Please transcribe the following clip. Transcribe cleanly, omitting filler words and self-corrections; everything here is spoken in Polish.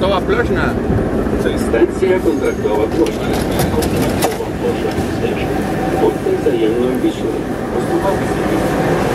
kontraktowa Plośna. Stacja kontraktowa Plośna. Kontraktową Plośna Station. Pod wzajemną Wiślą.